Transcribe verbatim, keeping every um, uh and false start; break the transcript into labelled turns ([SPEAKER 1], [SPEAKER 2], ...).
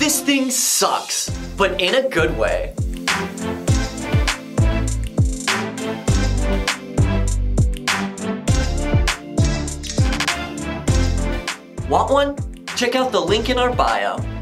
[SPEAKER 1] This thing sucks, but in a good way. Want one? Check out the link in our bio.